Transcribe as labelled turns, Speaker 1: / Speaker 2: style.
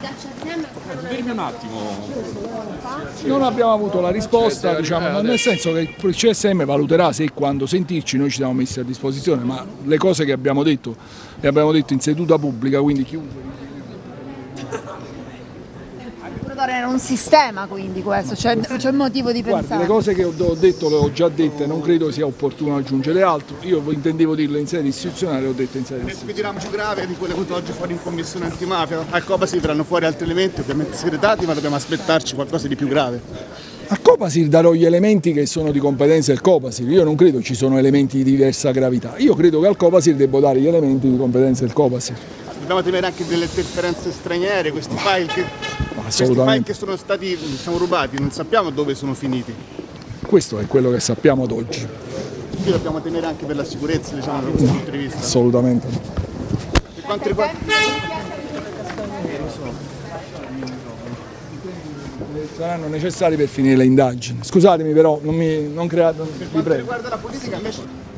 Speaker 1: Fermi un attimo.
Speaker 2: Non abbiamo avuto la risposta, diciamo, nel senso che il CSM valuterà se e quando sentirci, noi ci siamo messi a disposizione, ma le cose che abbiamo detto le abbiamo detto in seduta pubblica, quindi chiunque...
Speaker 3: Era un sistema, quindi questo, c'è motivo di
Speaker 2: Guardi,
Speaker 3: pensare.
Speaker 2: le cose che ho detto le ho già dette, non credo sia opportuno aggiungere altro. Io intendevo dirle in sede istituzionale, le ho dette in sede istituzionale.
Speaker 4: Mi tiriamo più grave di quelle avute oggi fuori in commissione antimafia. Al Copasir verranno fuori altri elementi, ovviamente segretati, ma dobbiamo aspettarci qualcosa di più grave.
Speaker 2: Al Copasir darò gli elementi che sono di competenza del Copasir, io non credo ci sono elementi di diversa gravità, io credo che al Copasir debbo dare gli elementi di competenza del Copasir.
Speaker 4: Dobbiamo temere anche delle interferenze straniere, questi file che sono stati rubati, non sappiamo dove sono finiti.
Speaker 2: Questo è quello che sappiamo ad oggi.
Speaker 4: Quindi dobbiamo temere anche per la sicurezza, diciamo, da questo punto di vista.
Speaker 2: Assolutamente no.
Speaker 4: Per quanto riguarda...
Speaker 2: Saranno necessari per finire le indagini. Scusatemi però, non create, vi prego.
Speaker 4: Per quanto riguarda la politica invece...